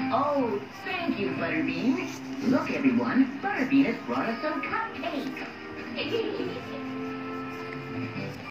Oh, thank you, Butterbean. Look, everyone, Butterbean has brought us some cupcakes.